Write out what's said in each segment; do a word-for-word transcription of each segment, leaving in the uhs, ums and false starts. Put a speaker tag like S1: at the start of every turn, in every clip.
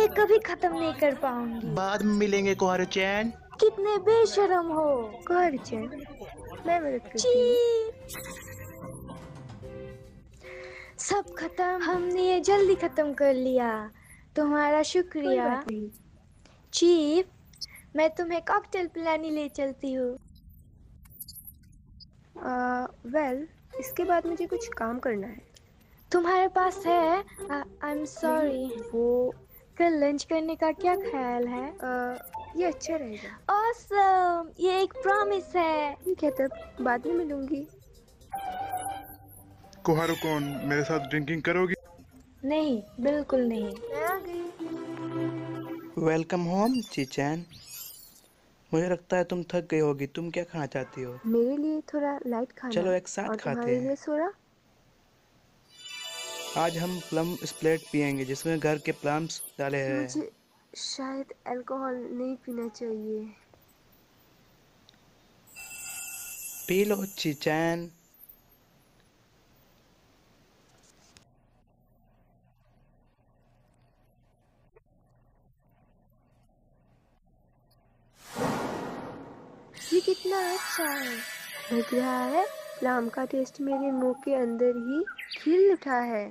S1: ये कभी खत्म नहीं कर पाऊंगी।
S2: बाद में मिलेंगे कोहारू चैन।
S1: कितने बेशरम हो।
S3: कोहारू चैन, मैं मदद करती हूँ।
S1: सब खत्म, हमने ये जल्दी खत्म कर लिया। तुम्हारा शुक्रिया।
S3: कोई बात नहीं।
S1: चीफ, मैं तुम्हें कॉकटेल पिलाने ले चलती हूँ।
S3: वेल, इसके बाद मुझे कुछ काम करना है।
S1: तुम्हारे पास है? I am sorry.
S3: वो
S1: कल लंच करने का क्या ख्याल है?
S3: आ, ये अच्छा रहेगा।
S1: ऑसम, ये एक प्रॉमिस है।
S3: ठीक है, तब बाद में मिलूंगी।
S4: कोहारू कौन, मेरे साथ ड्रिंकिंग करोगी?
S1: नहीं, बिल्कुल नहीं।
S3: मैं आ गई।
S2: Welcome home Chichan. मुझे लगता है तुम थक गई होगी। तुम क्या खाना चाहती हो?
S3: मेरे लिए थोड़ा लाइट खाना।
S2: चलो एक साथ
S3: और
S2: खाते
S3: तुम्हारे
S2: हैं।
S3: लिए सोडा।
S2: आज हम प्लम स्प्लेट पियेंगे जिसमें घर के प्लम्स डाले हैं।
S3: मुझे शायद अल्कोहल नहीं पीना चाहिए।
S2: पी लो चीचैन।
S3: ये कितना अच्छा है। लग रहा है प्लम का टेस्ट मेरे मुंह के अंदर ही खिल उठा है।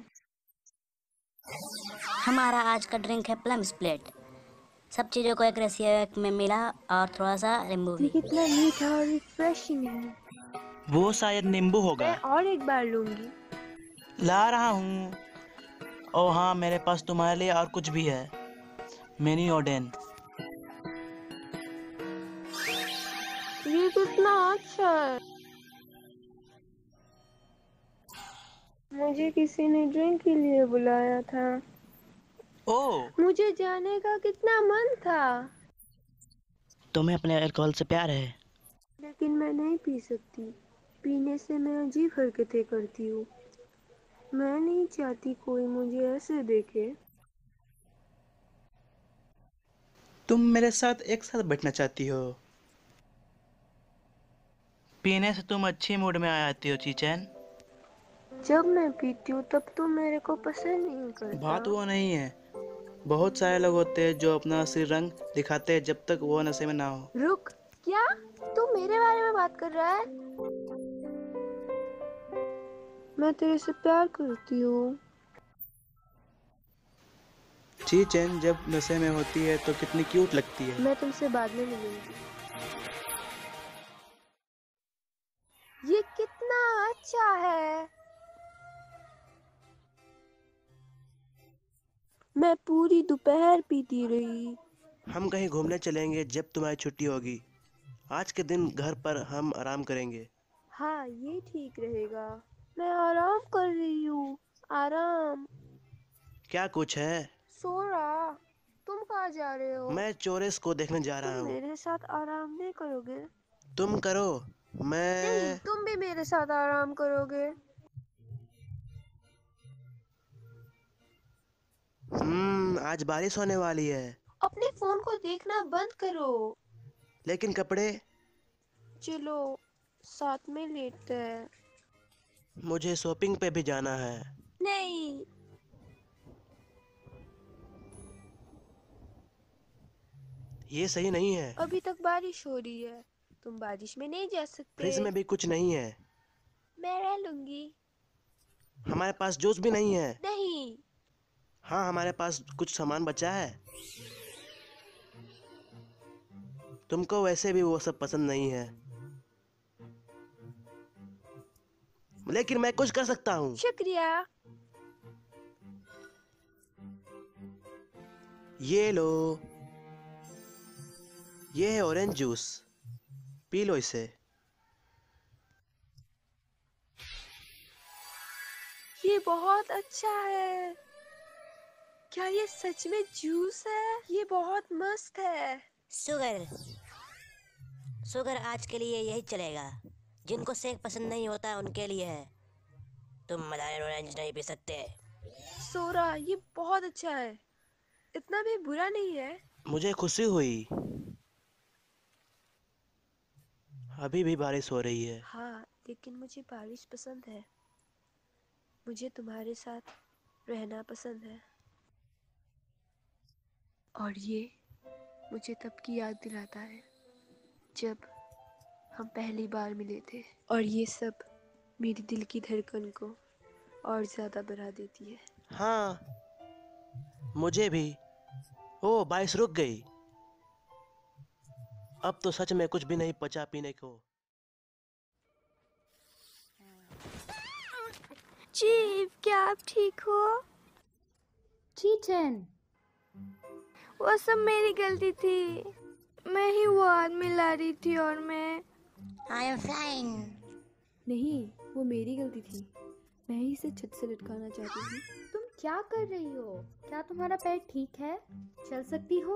S5: हमारा आज का ड्रिंक है प्लम स्प्लिट। सब चीज़ों को एक रेसियो में मिला और थोड़ा सा नींबू
S3: ये
S5: भी।
S3: कितना मीठा और रिफ्रेशिंग है।
S2: वो शायद नींबू होगा।
S3: मैं और एक बार लूंगी।
S2: ला रहा हूँ। ओ हाँ, मेरे पास तुम्हारे लिए और कुछ भी है। Mini oden.
S3: ये कितना अच्छा है। मुझे किसी ने ड्रिंक के लिए बुलाया था।
S2: ओ,
S3: मुझे जाने का कितना मन था,
S2: तुम्हें अपने अल्कोहल से प्यार है।
S3: लेकिन मैं नहीं पी सकती। पीने से मैं अजीब हरकतें करती हूँ। मैं नहीं चाहती कोई मुझे ऐसे देखे।
S2: तुम मेरे साथ एक साथ बैठना चाहती हो। पीने से तुम अच्छी मूड में आ जाती हो चीचैन।
S3: जब मैं पीती हूँ तब तो मेरे को पसंद नहीं करता।
S2: बात वो नहीं है। बहुत सारे लोग होते हैं जो अपना असली रंग दिखाते हैं जब तक वो नशे में ना हो।
S3: रुक, क्या तू मेरे बारे में बात कर रहा है? मैं तेरे से प्यार करती हूँ।
S2: चीचैन जब नशे में होती है तो कितनी क्यूट लगती है।
S3: मैं तुमसे बाद में मिलूंगी। ये कितना अच्छा है। मैं पूरी दोपहर पीती रही।
S2: हम कहीं घूमने चलेंगे जब तुम्हारी छुट्टी होगी। आज के दिन घर पर हम आराम करेंगे।
S3: हाँ, ये ठीक रहेगा। मैं आराम कर रही हूँ। आराम।
S2: क्या कुछ है?
S3: सो रहा। तुम कहाँ जा रहे हो?
S2: मैं चोरस को देखने जा रहा
S3: तुम
S2: हूँ।
S3: मेरे साथ आराम नहीं करोगे?
S2: तुम करो। मैं
S3: नहीं, तुम भी मेरे साथ आराम करोगे।
S2: हम्म आज बारिश होने वाली है।
S3: अपने फोन को देखना बंद करो।
S2: लेकिन कपड़े?
S3: चलो साथ में लेटते हैं।
S2: मुझे शॉपिंग पे भी जाना है।
S3: नहीं।
S2: ये सही नहीं है।
S3: अभी तक बारिश हो रही है। तुम बारिश में नहीं जा सकते।
S2: फ्रिज में भी कुछ नहीं है।
S3: मैं रह लूंगी।
S2: हमारे पास जूस भी नहीं है।
S3: नहीं।
S2: हाँ, हमारे पास कुछ सामान बचा है। तुमको वैसे भी वो सब पसंद नहीं है, लेकिन मैं कुछ कर सकता हूँ।
S3: शुक्रिया।
S2: ये लो। ये है ऑरेंज जूस। पी लो इसे।
S3: ये बहुत अच्छा है। क्या ये सच में जूस है? ये बहुत मस्त है।
S5: शुगर शुगर आज के लिए यही चलेगा। जिनको शेक पसंद नहीं होता उनके लिए है। तुम मलायन ऑरेंज नहीं पी सकते।
S3: सोरा, ये बहुत अच्छा है। इतना भी बुरा नहीं है।
S2: मुझे खुशी हुई। अभी भी बारिश हो रही है।
S3: हाँ, लेकिन मुझे बारिश पसंद है। मुझे तुम्हारे साथ रहना पसंद है। और ये मुझे तब की याद दिलाता है जब हम पहली बार मिले थे, और ये सब मेरी दिल की धड़कन को और ज़्यादा बढ़ा देती है।
S2: हाँ, मुझे भी। ओ, बारिश रुक गई। अब तो सच में कुछ भी नहीं बचा पीने को।
S3: जीव, क्या आप ठीक हो?
S1: जी चैन,
S3: वो सब मेरी गलती थी। मैं ही वो आदमी ला रही थी और मैं
S5: आई एम फ्लाइंग।
S3: नहीं, वो मेरी गलती थी। मैं ही इसे छत से लटकाना चाहती थी।
S1: तुम क्या कर रही हो? क्या तुम्हारा पैर ठीक है? चल सकती हो?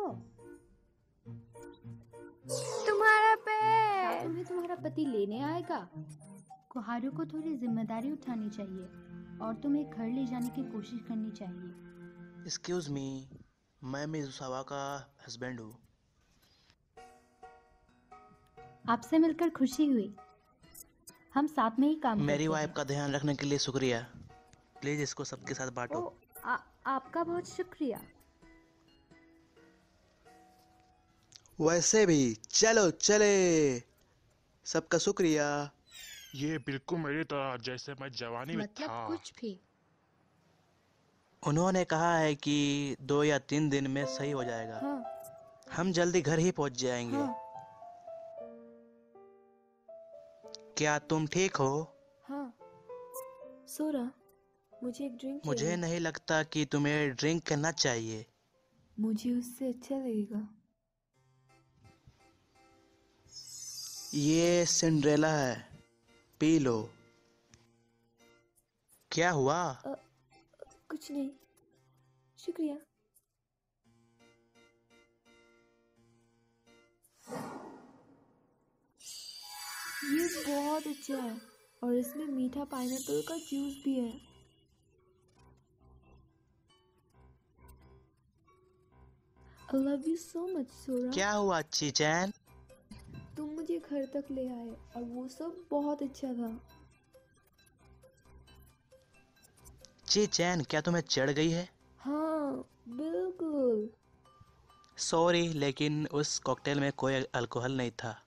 S3: तुम्हारा
S1: क्या
S3: पैर।
S1: तुम्हें तुम्हारा पति लेने आएगा? कुहारों को थोड़ी जिम्मेदारी उठानी चाहिए और तुम्हें घर ले जाने की कोशिश करनी चाहिए।
S2: एक्सक्यूज मी, मैं मिजुसावा का हस्बैंड हूँ।
S1: आपसे मिलकर खुशी हुई। हम साथ में ही काम
S2: मेरी
S1: करते
S2: वाइफ
S1: हैं।
S2: का ध्यान रखने के लिए शुक्रिया। प्लीज इसको सबके साथ बांटो।
S1: ओ, आ, आपका बहुत शुक्रिया।
S2: वैसे भी चलो चले। सबका शुक्रिया।
S4: ये बिल्कुल मेरी तरह जैसे मैं जवानी में
S1: मतलब
S4: था।
S1: कुछ भी।
S2: उन्होंने कहा है कि दो या तीन दिन में सही हो जाएगा।
S3: हाँ,
S2: हम जल्दी घर ही पहुंच जाएंगे।
S3: हाँ,
S2: क्या तुम ठीक हो?
S3: हाँ। सोरा, मुझे एक ड्रिंक
S2: मुझे
S3: चाहिए।
S2: नहीं लगता कि तुम्हें ड्रिंक करना चाहिए।
S3: मुझे उससे अच्छा लगेगा।
S2: ये सिंड्रेला है, पी लो। क्या हुआ?
S3: अ, कुछ नहीं, शुक्रिया। ये बहुत अच्छा है और इसमें मीठा पाइनएप्पल का जूस भी है। I love you so much, सोरा।
S2: क्या हुआ चीचैन?
S3: तुम मुझे घर तक ले आए और वो सब बहुत अच्छा था।
S2: चीचैन, क्या तुम्हें चढ़ गई है?
S3: हाँ, बिल्कुल।
S2: सॉरी, लेकिन उस कॉकटेल में कोई अल्कोहल नहीं था।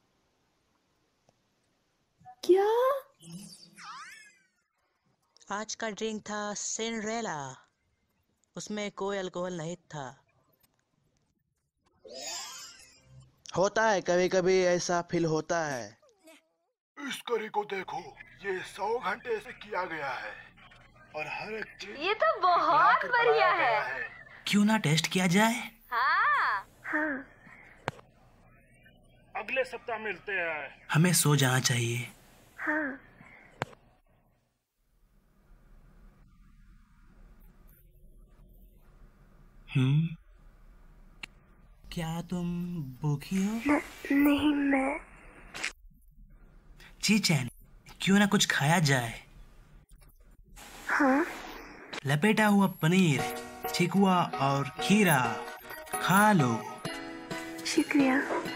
S3: क्या?
S2: आज का ड्रिंक था सिंड्रेला। उसमें कोई अल्कोहल नहीं था। होता है, कभी कभी ऐसा फील होता है।
S4: इस करी को देखो, ये सौ घंटे से किया गया है और हर एक चीज
S3: ये तो बहुत बढ़िया है।
S4: है।
S2: क्यों ना टेस्ट किया जाए?
S3: हाँ, हाँ।
S4: अगले सप्ताह मिलते हैं।
S2: हमें सो जाना चाहिए।
S3: हाँ।
S2: हम्म क्या तुम भूखी हो?
S3: न, नहीं, मैं
S2: चीचैन, क्यों ना कुछ खाया जाए?
S3: हाँ।
S2: लपेटा हुआ पनीर, छिकुआ और खीरा खा लो।
S3: शुक्रिया।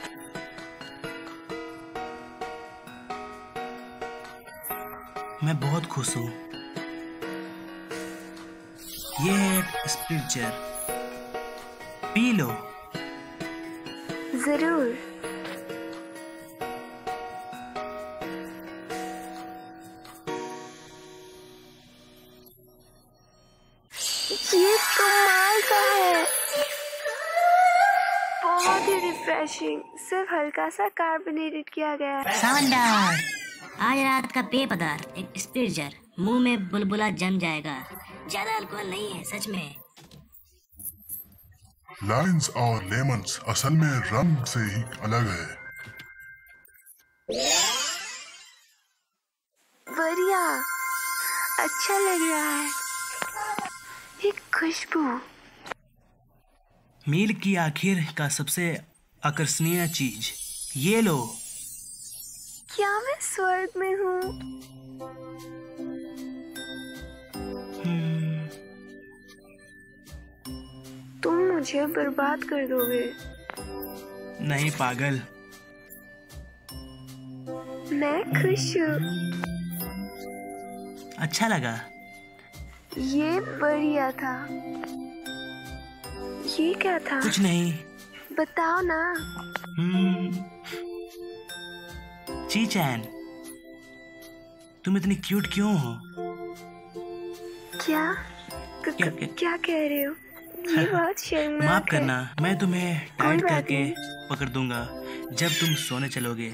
S2: मैं बहुत खुश हूँ। ये है स्प्रिचर, पी लो।
S3: जरूर। ये कमाल का है, बहुत ही रिफ्रेशिंग। सिर्फ हल्का सा कार्बोनेटेड किया गया है।
S5: शानदार। आज रात का पेय पदार्थ एक स्प्रिचर, मुंह में बुलबुला जम जाएगा। ज्यादा अल्कोहल नहीं है सच में।
S6: लाइन्स और लेमन्स असल में रम से ही अलग है।
S3: बढ़िया, अच्छा लग रहा है। एक खुशबू।
S2: मील की आखिर का सबसे आकर्षणीय चीज, ये लो।
S3: क्या मैं स्वर्ग में हूँ?
S2: हम्म,
S3: तुम मुझे बर्बाद कर दोगे।
S2: नहीं पागल।
S3: मैं खुश हूँ।
S2: अच्छा लगा।
S3: ये बढ़िया था। ये क्या था?
S2: कुछ नहीं।
S3: बताओ ना।
S2: हम्म, ची-चैन, तुम इतनी क्यूट क्यों हो?
S3: क्या? क-
S2: क्या,
S3: क-
S2: क्या?
S3: क्या कह रहे हो? ये बहुत शर्मनाक
S2: माफ
S3: है।
S2: करना, मैं तुम्हें
S3: कोई
S2: टाइट
S3: बात
S2: करके
S3: नहीं।
S2: पकड़ दूंगा जब तुम सोने चलोगे।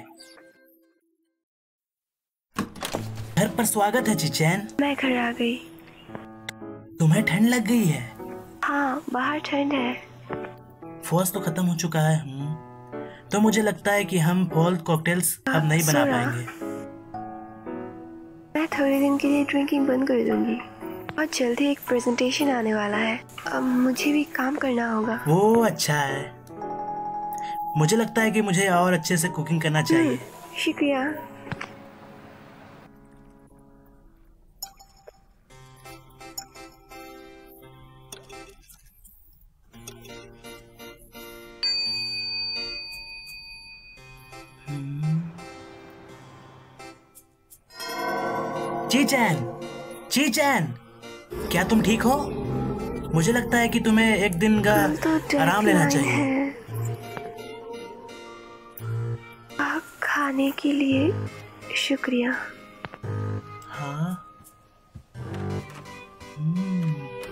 S2: घर पर स्वागत है ची-चैन।
S3: मैं घर आ गई।
S2: तुम्हें ठंड लग गई है?
S3: हाँ, बाहर ठंड है।
S2: फॉल्स तो खत्म हो चुका है। हम्म, तो मुझे लगता है कि हम फॉल्स कॉकटेल्स अब नहीं बना
S3: सुना।
S2: पाएंगे।
S3: मैं थोड़े दिन के लिए ड्रिंकिंग बंद कर दूंगी। और जल्दी एक प्रेजेंटेशन आने वाला है, अब मुझे भी काम करना होगा।
S2: वो अच्छा है। मुझे लगता है कि मुझे और अच्छे से कुकिंग करना चाहिए।
S3: शुक्रिया।
S2: ची-चैन, ची-चैन, क्या तुम ठीक हो? मुझे लगता है कि तुम्हें एक दिन का
S3: तो
S2: आराम लेना
S3: डेडलाइन
S2: चाहिए।
S3: है। आप खाने के लिए शुक्रिया।
S2: हाँ। हम्म,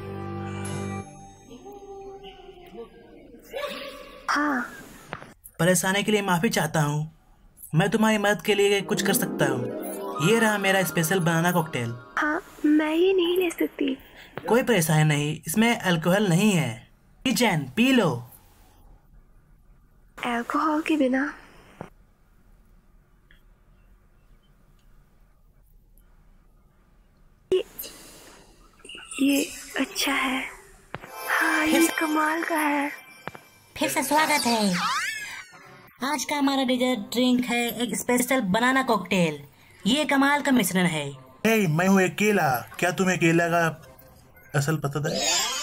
S3: हाँ,
S2: परेशानी के लिए माफी चाहता हूँ। मैं तुम्हारी मदद के लिए कुछ कर सकता हूँ। ये रहा मेरा स्पेशल बनाना कॉकटेल।
S3: हाँ, मैं ये नहीं ले सकती।
S2: कोई परेशानी नहीं, इसमें अल्कोहल नहीं है। ची-चैन, पी लो।
S3: अल्कोहल के बिना? ये, ये अच्छा है। हाँ, ये कमाल का है।
S5: फिर से स्वागत है। आज का हमारा डेजर्ट ड्रिंक है एक स्पेशल बनाना कॉकटेल। ये कमाल का मिश्रण है।
S7: hey, मैं हूँ एक केला। क्या तुम्हें केला का असल पता है?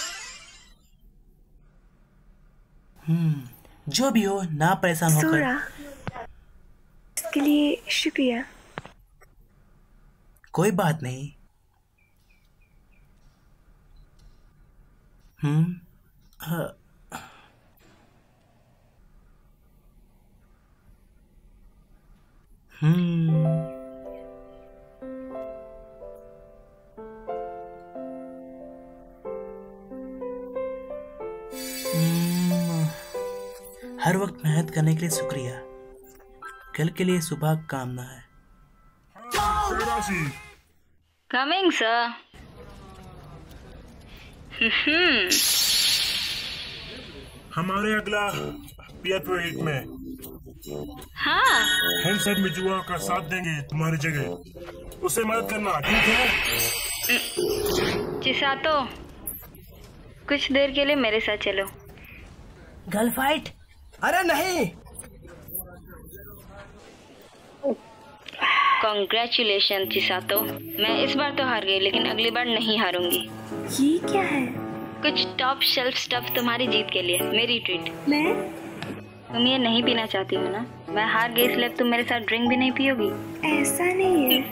S2: हम्म, जो भी हो, ना परेशान होकर।
S3: सोरा, इसके लिए शुक्रिया।
S2: कोई बात नहीं। हम्म, हाँ। हम्म, हम्म, हर वक्त मेहनत करने के लिए शुक्रिया। कल के लिए शुभ कामना है।
S8: Coming, sir.
S7: हमारे अगला पियर प्रोजेक्ट में
S8: हाँ,
S7: हैंडसम मिजुआ का साथ देंगे तुम्हारी जगह। उसे मदद करना, ठीक है?
S8: चिसातो, कुछ देर के लिए मेरे साथ चलो।
S2: Girl fight? अरे नहीं।
S8: कॉन्ग्रेचुलेशन चिसातो, मैं इस बार तो हार गई लेकिन अगली बार नहीं हारूंगी।
S3: ये क्या है?
S8: कुछ टॉप शेल्फ स्टफ तुम्हारी जीत के लिए, मेरी ट्रीट।
S3: मैं?
S8: तुम ये नहीं पीना चाहती हो ना? मैं हार गई इसलिए तुम मेरे साथ ड्रिंक भी नहीं पियोगी?
S3: ऐसा नहीं है।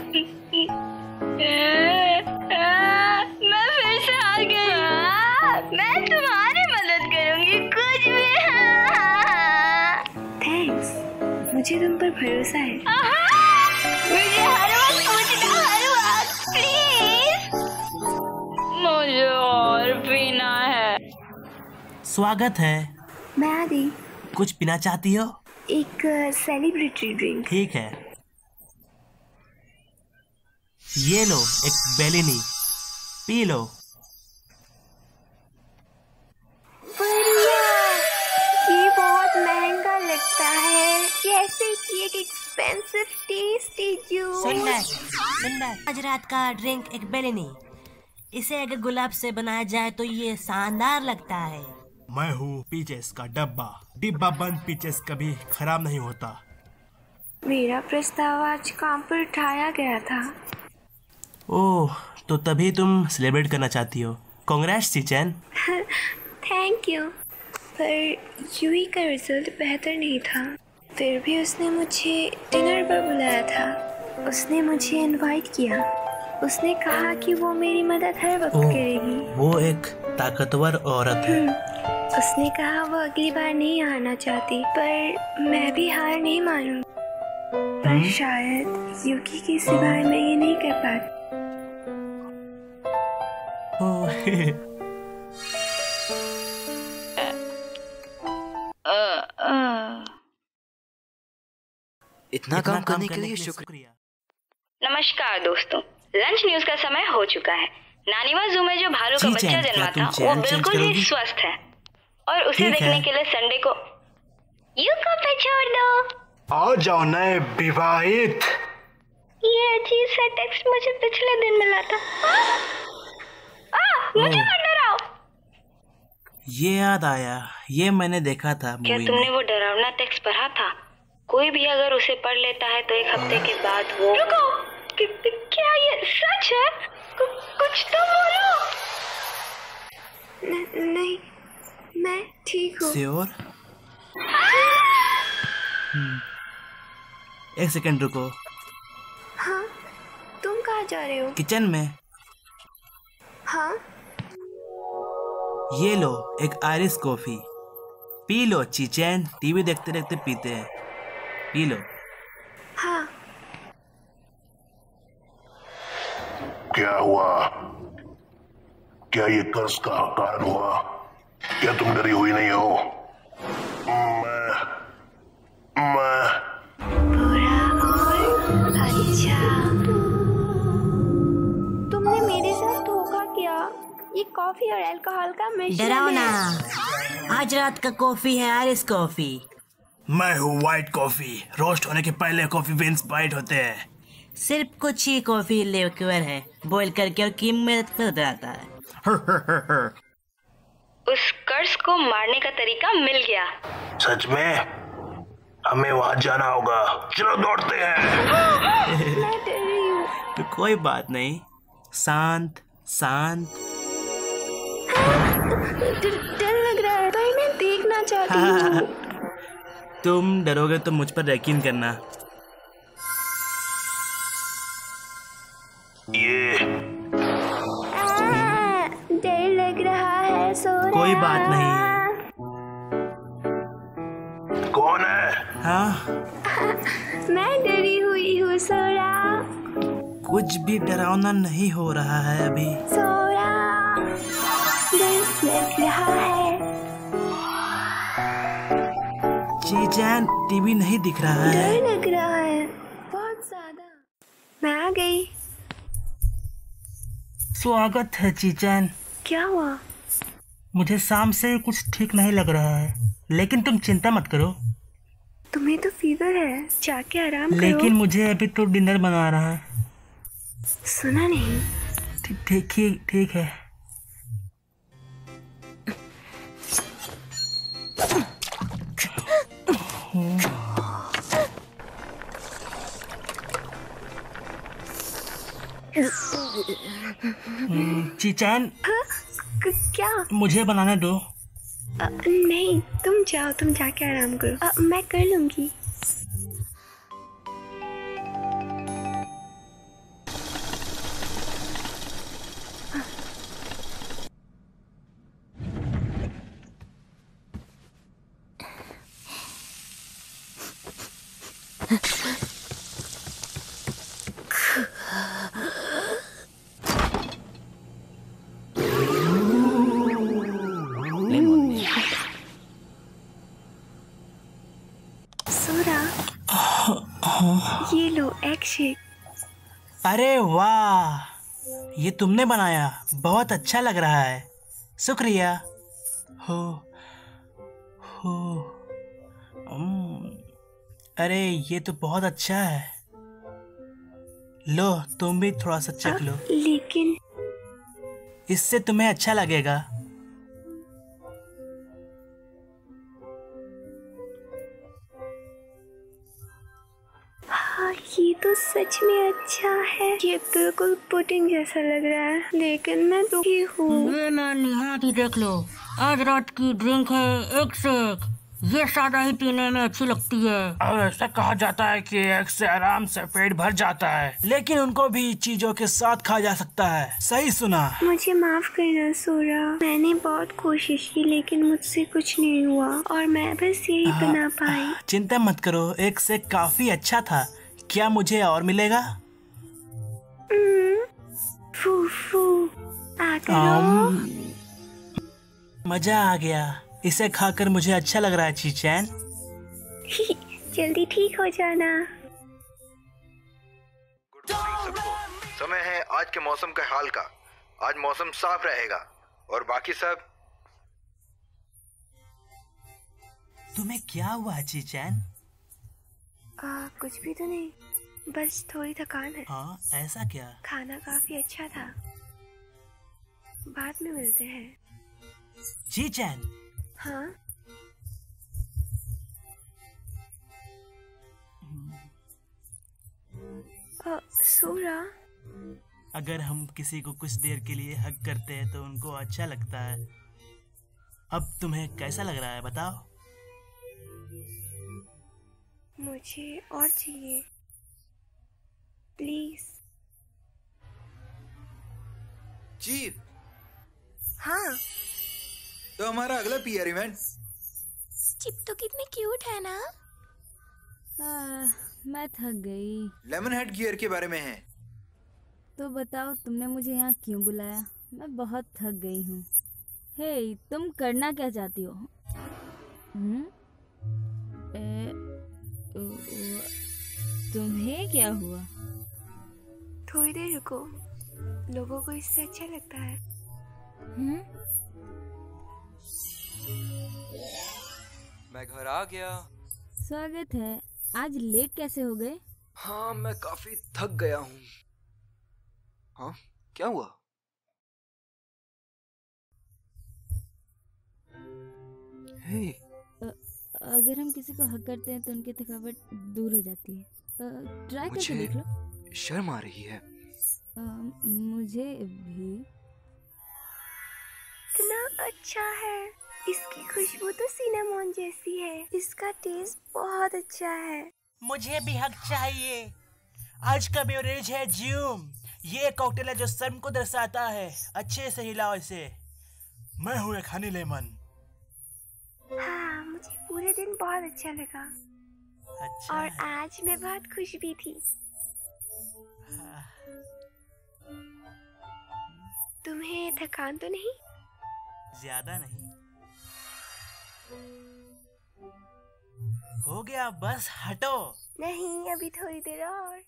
S8: मैं फिर से हार गई। मैं तुम्हारी मदद करूंगी, कुछ भी।
S3: थैंक्स, मुझे तुम पर भरोसा है।
S8: मुझे हर वक्त पूछना, हर वक्त प्लीज। मुझे और पीना है।
S2: स्वागत है।
S3: मैं आ गई।
S2: कुछ पीना चाहती हो?
S3: एक सेलिब्रेटरी ड्रिंक।
S2: ठीक है, ये लो एक बेलिनी, पी लो।
S3: बढ़िया, ये बहुत महंगा लगता है, जैसे कि एक एक्सपेंसिव टेस्टी जूस।
S5: सुंदर सुंदर आज रात का ड्रिंक एक बेलिनी। इसे अगर गुलाब से बनाया जाए तो ये शानदार लगता है।
S7: मैं हूँ पीचेस का डब्बा। डिब्बा बंद पीचेस कभी खराब नहीं होता।
S3: मेरा प्रस्ताव आज काम पर उठाया गया था।
S2: ओह, तो तभी तुम सेलिब्रेट करना चाहती हो। Congrats Chichan.
S3: Thank you. पर यूई का रिजल्ट बेहतर नहीं था। फिर भी उसने मुझे डिनर पर बुलाया था। उसने मुझे इनवाइट किया। उसने कहा कि वो मेरी मदद हर वक्त
S2: ओह,
S3: करेगी।
S2: वो एक ताकतवर औरत है।
S3: उसने कहा वो अगली बार नहीं आना चाहती, पर मैं भी हार नहीं मानूंगी। पर शायद युकी के सिवाय मैं ये नहीं कर पाती।
S9: इतना काम करने के लिए शुक्रिया।
S8: नमस्कार दोस्तों, लंच न्यूज का समय हो चुका है। नानीवा जू में जो भालू का बच्चा जन्मा था वो बिल्कुल ही स्वस्थ है और उसे देखने के लिए संडे को यूको पे छोड़ दो।
S4: आ जाओ नए विवाहित।
S8: ये अजीब सा टेक्स्ट मुझे पिछले दिन मिला था। आ, मुझे मत डराओ।
S2: ये याद आया, ये मैंने देखा था मूवी
S8: क्या
S2: में।
S8: तुमने वो डरावना टेक्स्ट पढ़ा था? कोई भी अगर उसे पढ़ लेता है तो एक हफ्ते के बाद वो रुको, कि, कि, क्या ये सच है? कु, कुछ तो बोलो।
S3: न, नहीं, मैं ठीक हूँ।
S2: श्योर? एक सेकंड रुको।
S3: हाँ, तुम कहाँ जा रहे हो?
S2: किचन में।
S3: हाँ,
S2: ये लो एक आयरिश कॉफी, पी लो। चीचैन टीवी देखते देखते पीते हैं, पी लो।
S3: हाँ।
S6: क्या हुआ? क्या ये कर्ज का कारण हुआ? क्या तुम डरी हुई नहीं हो? मैं मैं
S3: बुरा और अच्छा। तुमने मेरे साथ धोखा किया। ये कॉफी और अल्कोहल का मिश्रण
S5: डराओ ना,
S3: है।
S5: आज रात का कॉफी है आयरिश कॉफी।
S2: मैं हूँ व्हाइट कॉफी। रोस्ट होने के पहले कॉफी बीन्स व्हाइट होते हैं।
S5: सिर्फ कुछ ही कॉफी लिक्विड है, बॉईल करके और क्रीम में कर जाता है।
S8: उस कर्ज को मारने का तरीका मिल गया।
S4: सच में? हमें वहां जाना होगा। चलो दौड़ते हैं।
S3: मैं डर रही हूँ।
S2: तो कोई बात नहीं, शांत शांत।
S3: डर डर लग रहा है, पर मैं देखना चाहती हूँ।
S2: तुम डरोगे तो मुझ पर यकीन करना।
S4: ये
S3: आ, डर लग रहा है, सो रहा।
S2: कोई बात नहीं।
S4: कौन है?
S2: हाँ,
S3: मैं डरी हुई हूँ, सोरा।
S2: कुछ भी डरावना नहीं हो रहा है अभी।
S3: सोरा, डर लग रहा है।
S2: चीचैन टीवी नहीं दिख रहा है।
S3: डर लग रहा है बहुत ज्यादा। मैं आ गई।
S2: स्वागत है चीचैन।
S3: क्या हुआ?
S2: मुझे शाम से कुछ ठीक नहीं लग रहा है, लेकिन तुम चिंता मत करो।
S3: तुम्हें तो फीवर है, जाके आराम करो।
S2: लेकिन मुझे अभी तो डिनर बना रहा है।
S3: सुना नहीं?
S2: ठीक ठीक ठीक ठीक है। चीचैन,
S3: हाँ? क्या?
S2: मुझे बनाने दो।
S3: आ, नहीं, तुम जाओ, तुम जाके आराम करो। आ, मैं कर लूंगी। ये लो एग शेक।
S2: अरे वाह, ये तुमने बनाया, बहुत अच्छा लग रहा है। शुक्रिया। हो हो अरे ये तो बहुत अच्छा है। लो तुम भी थोड़ा सा चख लो।
S3: लेकिन
S2: इससे तुम्हें अच्छा लगेगा।
S3: हाँ, ये तो सच में अच्छा है। ये बिल्कुल पुडिंग जैसा लग रहा है, लेकिन मैं दुखी हूँ।
S5: ये नानी हाथ ही देख लो, आज रात की ड्रिंक है एक से एक।
S10: ये सादा ही पीने में अच्छी लगती है।
S2: और ऐसा कहा जाता है कि एक से आराम से पेट भर जाता है, लेकिन उनको भी चीजों के साथ खाया जा सकता है। सही सुना।
S3: मुझे माफ करना सोरा, मैंने बहुत कोशिश की लेकिन मुझसे कुछ नहीं हुआ और मैं बस यही बना पाई।
S2: चिंता मत करो, एक से काफी अच्छा था। क्या मुझे और मिलेगा?
S3: फूफू आ करो।
S2: मजा आ गया, इसे खाकर मुझे अच्छा लग रहा है चीचैन।
S3: जल्दी ठीक हो जाना।
S11: गुड मॉर्निंग सबको। समय है आज के मौसम का हाल का। आज मौसम साफ रहेगा और बाकी सब।
S2: तुम्हें क्या हुआ चीचैन?
S3: आ, कुछ भी तो नहीं, बस थोड़ी थकान है।
S2: हाँ, ऐसा क्या?
S3: खाना काफी अच्छा था। बाद में मिलते हैं।
S2: चीचैन।
S3: हाँ। आ, सोरा।
S2: अगर हम किसी को कुछ देर के लिए हग करते हैं तो उनको अच्छा लगता है। अब तुम्हें कैसा लग रहा है बताओ?
S3: मुझे और चाहिए प्लीज।
S11: चीफ।
S3: हाँ।
S11: तो हमारा अगला पीआर इवेंट।
S3: चिप तो कितनी क्यूट है ना।
S1: आ, मैं थक गई।
S11: लेमन हेड गियर के बारे में है।
S1: तो बताओ तुमने मुझे यहाँ क्यों बुलाया? मैं बहुत थक गई हूँ। हे, तुम करना क्या चाहती हो? हम्म? ए, ओ, ओ, तुम्हें क्या हुआ?
S3: थोड़ी देर रुको, लोगों को इससे अच्छा लगता है।
S1: हम्म?
S9: मैं घर आ गया।
S1: स्वागत है। आज लेट कैसे हो गए?
S9: हाँ, मैं काफी थक गया हूँ। हाँ, क्या हुआ? हे।
S1: अगर हम किसी को हक करते हैं तो उनकी थकावट दूर हो जाती है। ट्राई करके देख लो।
S9: शर्म आ रही है।
S1: आ, मुझे भी।
S3: इतना अच्छा है। इसकी खुशबू तो सिनेमन जैसी है। इसका टेस्ट बहुत अच्छा है।
S2: मुझे भी हक चाहिए। आज का बेवरेज है ज्यूम। ये कॉकटेल है जो शर्म को दर्शाता है। अच्छे से हिलाओ इसे। मैं हूँ एक हनी लेमन।
S3: हाँ, मुझे पूरे दिन बहुत अच्छा लगा।
S2: अच्छा
S3: और
S2: है।
S3: आज मैं बहुत खुश भी थी।
S2: हाँ।
S3: तुम्हें थकान तो नहीं?
S2: ज्यादा नहीं। हो गया, बस हटो।
S3: नहीं, अभी थोड़ी देर और।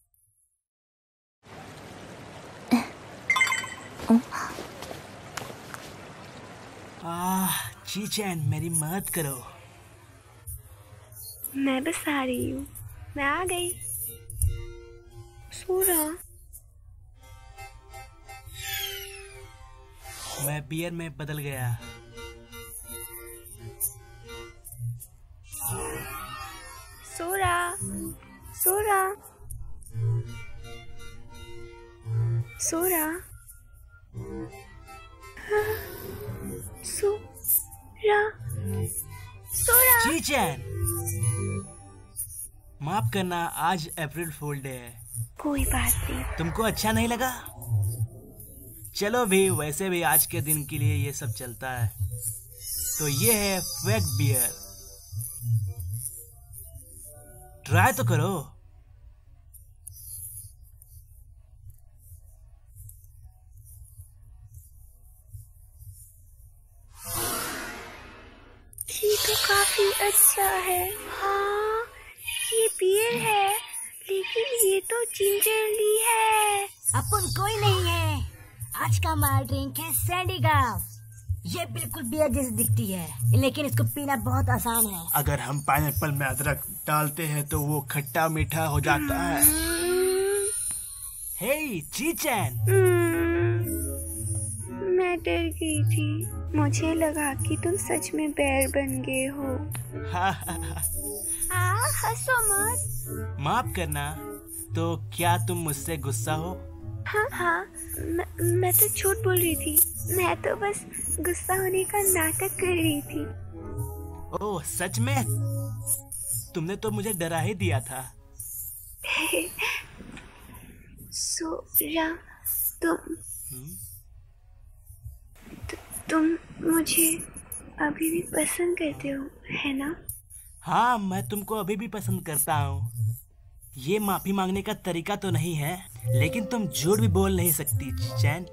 S2: आह, चीचैन मेरी मदद करो।
S3: मैं बस आ रही हूँ। मैं आ गई। सोरा।
S2: मैं बियर में बदल गया।
S3: सोरा। सोरा। सोरा। सोरा। सोरा।
S2: चीचैन, माफ करना, आज अप्रैल फूल डे है।
S3: कोई बात नहीं।
S2: तुमको अच्छा नहीं लगा? चलो भी, वैसे भी आज के दिन के लिए ये सब चलता है। तो ये है फेक बियर। ट्राई तो करो।
S3: ये तो काफी अच्छा है। हाँ, ये बियर है, लेकिन ये तो जिंजरली है।
S10: अपन कोई नहीं है। आज का हमारा ड्रिंक है सैंडीगा। ये बिल्कुल बियर जैसी दिखती है, लेकिन इसको पीना बहुत आसान है।
S2: अगर हम पाइनएप्पल में अदरक डालते हैं तो वो खट्टा मीठा हो जाता है। हे चीचैन।
S3: मैं डर गई थी। मुझे लगा कि तुम सच में बेर बन गए हो। हाँ, हंसो मत।
S2: माफ करना। तो क्या तुम मुझसे गुस्सा हो?
S3: हाँ हाँ, मैं, मैं तो झूठ बोल रही थी। मैं तो बस गुस्सा होने का नाटक कर रही थी।
S2: ओह सच में? तुमने तो मुझे डरा ही दिया था।
S3: सोरा, तुम तु, तुम मुझे अभी भी पसंद करते हो, है ना?
S2: हाँ, मैं तुमको अभी भी पसंद करता हूँ। ये माफी मांगने का तरीका तो नहीं है, लेकिन तुम झूठ भी बोल नहीं सकती चैन।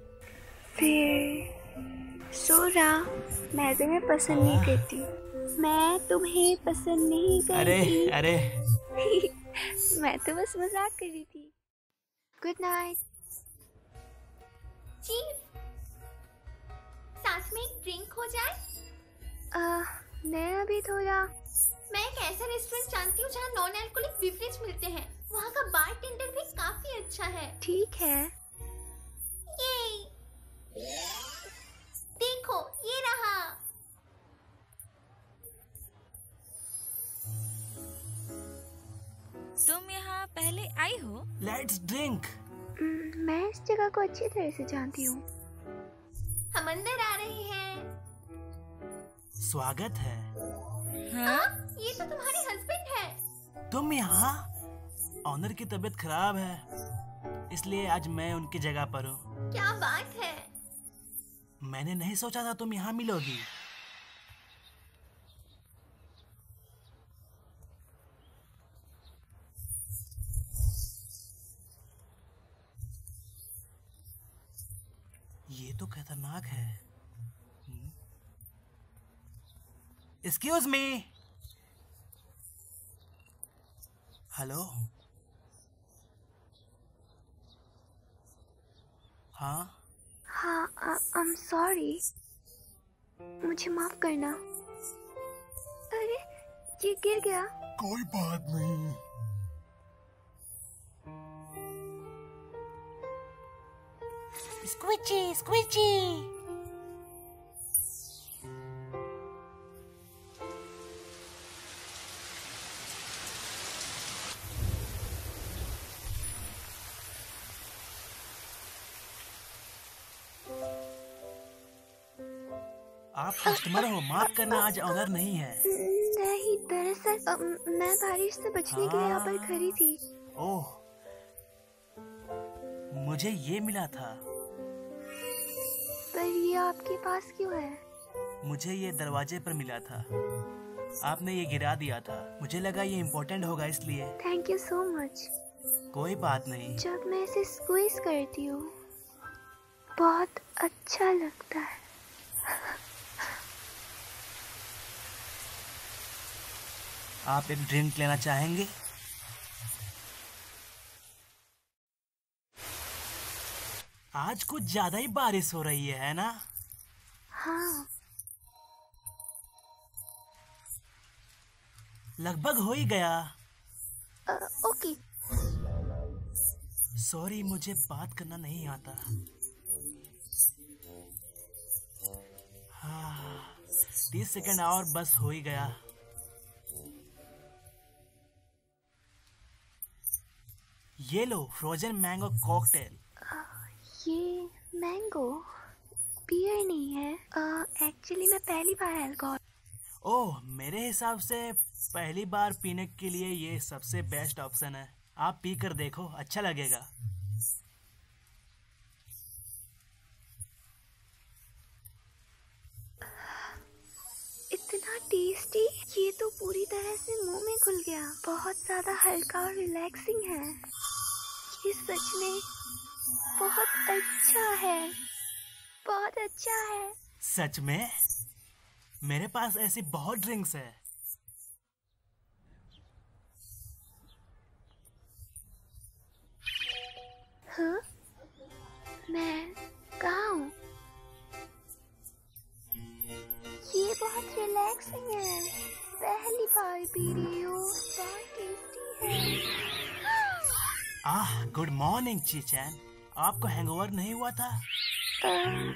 S3: फिर सोरा, मैं तुम्हें पसंद नहीं करती। मैं तुम्हें पसंद नहीं करती।
S2: अरे अरे
S3: मैं तो बस मजाक कर रही थी। Good night.
S12: चीफ, साथ में एक ड्रिंक हो जाए?
S3: आ, मैं अभी थोड़ा
S12: मैं एक ऐसा रेस्टोरेंट जानती हूँ जहाँ नॉन अल्कोहलिक बेवरेज मिलते हैं। वहाँ का बारटेंडर भी काफी अच्छा है।
S3: ठीक है।
S12: ये देखो, ये रहा।
S1: तुम यहाँ पहले आई हो?
S2: Let's drink.
S3: मैं इस जगह को अच्छी तरह से जानती हूँ।
S12: हम अंदर आ रहे हैं।
S2: स्वागत है।
S12: हाँ? ये तो तुम्हारे हस्बैंड है।
S2: तुम यहाँ? ऑनर की तबीयत खराब है, इसलिए आज मैं उनकी जगह पर हूँ।
S12: क्या बात है?
S2: मैंने नहीं सोचा था तुम यहाँ मिलोगी। ये तो खतरनाक है। Excuse me. हेलो। हाँ
S3: हाँ, आई एम सॉरी, मुझे माफ करना। अरे ये गिर गया।
S6: कोई बात नहीं।
S5: स्क्विची स्क्विची।
S2: आप कस्टमर हो, माफ करना, आज ऑनर नहीं है।
S3: नहीं, दरअसल मैं बारिश से बचने के लिए यहाँ पर खड़ी थी।
S2: ओह, मुझे ये मिला था।
S3: पर ये आपके पास क्यों है?
S2: मुझे ये दरवाजे पर मिला था। आपने ये गिरा दिया था, मुझे लगा ये इम्पोर्टेंट होगा इसलिए।
S3: Thank you so much.
S2: कोई बात नहीं।
S3: जब मैं इसे स्क्वीज करती हूँ बहुत अच्छा लगता है।
S2: आप एक ड्रिंक लेना चाहेंगे? आज कुछ ज्यादा ही बारिश हो रही है, है ना?
S3: हाँ।
S2: लगभग हो ही गया।
S3: आ, ओके।
S2: सॉरी, मुझे बात करना नहीं आता। हाँ, तीस सेकंड और बस हो ही गया। ये लो, फ्रोजन मैंगो कॉकटेल।
S3: ये मैंगो बियर नहीं है। एक्चुअली मैं पहली बार अल्कोहल।
S2: ओह, मेरे हिसाब से पहली बार पीने के लिए ये सबसे बेस्ट ऑप्शन है। आप पी कर देखो, अच्छा लगेगा।
S3: इतना टेस्टी, ये तो पूरी तरह से मुंह में घुल गया। बहुत ज्यादा हल्का और रिलैक्सिंग है। ये सच में बहुत अच्छा है, बहुत अच्छा है।
S2: सच में? मेरे पास ऐसी बहुत ड्रिंक्स है।
S3: हाँ? मैं कहाँ हूँ? ये बहुत रिलैक्सिंग है। पहली बार पी रही हूँ, बहुत टेस्टी है।
S2: Ah, good morning Chichan. आपको हैंगओवर नहीं हुआ था?
S3: uh,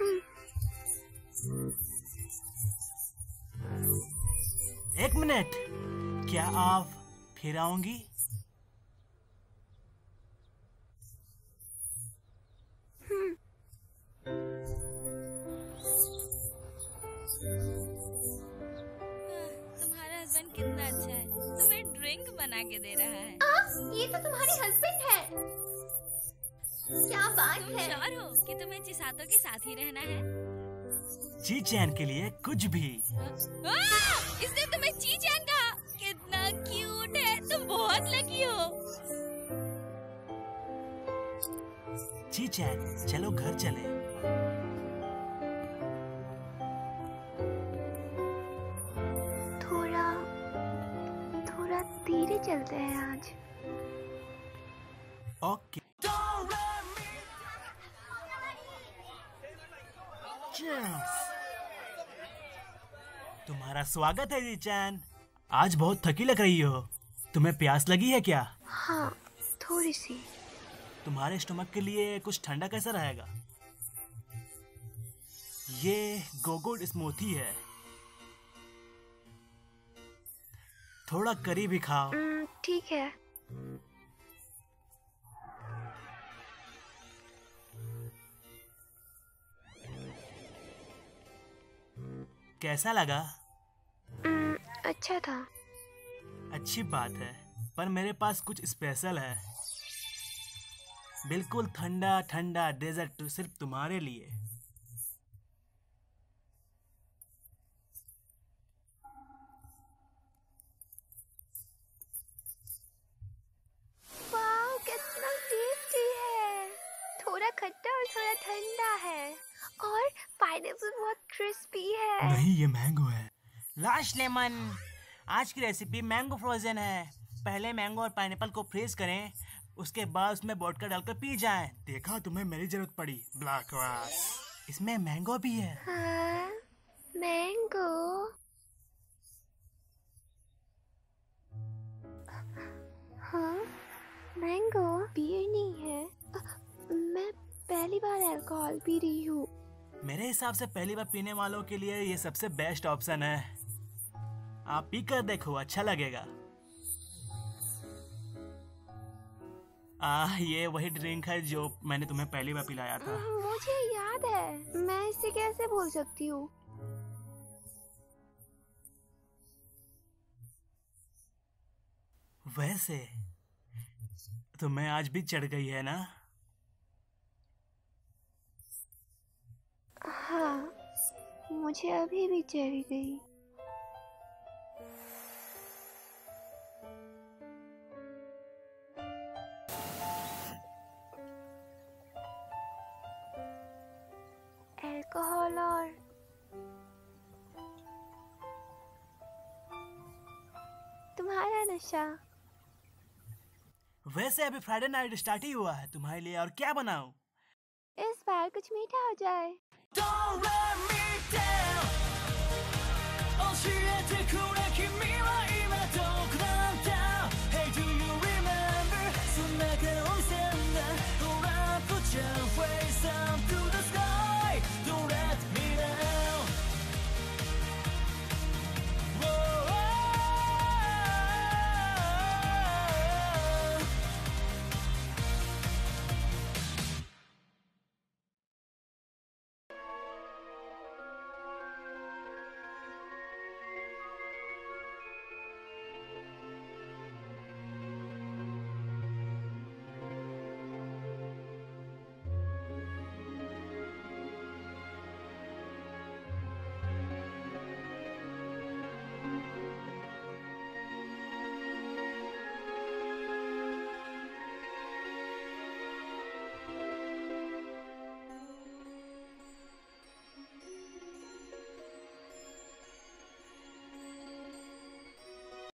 S2: एक मिनट, क्या आप फिर आओगी?
S1: कितना अच्छा है, तुम्हें ड्रिंक बना के दे रहा है।
S12: आ, ये तो तुम्हारे हस्बैंड है। क्या बात
S1: तुम
S12: है?
S1: श्योर हो कि तुम्हें चिसातों के साथ ही रहना है?
S2: ची चैन के लिए कुछ भी।
S1: आ, इसने तुम्हें ची चैन कहा। कितना क्यूट है, तुम बहुत लकी हो।
S2: ची चैन, चलो घर चले।
S3: थोड़ा थोड़ा धीरे चलते हैं आज।
S2: ओके। तुम्हारा स्वागत है जी चैन। आज बहुत थकी लग रही हो। तुम्हें प्यास लगी है क्या?
S3: हाँ, थोड़ी सी।
S2: तुम्हारे स्टमक के लिए कुछ ठंडा कैसा रहेगा? ये गोगुड स्मूथी है, थोड़ा करी भी खाओ।
S3: ठीक है।
S2: कैसा लगा?
S3: अच्छा था।
S2: अच्छी बात है, पर मेरे पास कुछ स्पेशल है। बिल्कुल ठंडा ठंडा डेजर्ट सिर्फ तुम्हारे लिए।
S3: वाह, कितना टेस्टी है। थोड़ा खट्टा और थोड़ा ठंडा है, और पाइनएप्पल बहुत क्रिस्पी है।
S2: नहीं, ये मैंगो है। Last lemon. आज की रेसिपी मैंगो फ्रोजन है। पहले मैंगो और पाइनएप्पल को फ्रीज करें, उसके बाद उसमें वोडका डालकर पी जाएं। देखा, तुम्हें मेरी जरूरत पड़ी। ब्लैक रास। इसमें मैंगो भी है।
S3: हाँ, मैंगो। हाँ, मैंगो बियर नहीं है। मैं पहली बार अल्कोहल पी रही हूँ।
S2: मेरे हिसाब से पहली बार पीने वालों के लिए ये सबसे बेस्ट ऑप्शन है। आप पी कर देखो, अच्छा लगेगा। आ, ये वही ड्रिंक है जो मैंने तुम्हें पहली बार पिलाया था।
S3: मुझे याद है, मैं इसे कैसे भूल सकती हूँ।
S2: वैसे तुम्हें आज भी चढ़ गई है ना?
S3: हाँ, मुझे अभी भी चढ़ गई। अल्कोहल और तुम्हारा नशा।
S2: वैसे अभी फ्राइडे नाइट स्टार्ट ही हुआ है, तुम्हारे लिए और क्या बनाऊं?
S3: इस बार कुछ मीठा हो जाए।